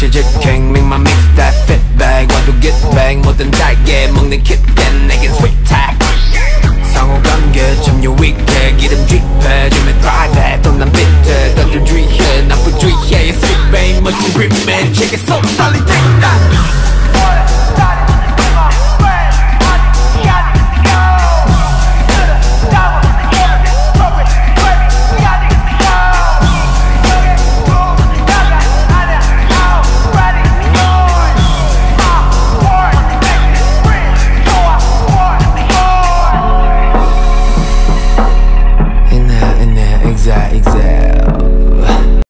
같이 직행밍만 mix that fit bag 와도 get bang 모든 달게 먹는 kit된 내겐 sweet tag 상호관계 좀 유익해 기름 쥐패 줌에 drive 해 또 난 비트 던질 주의해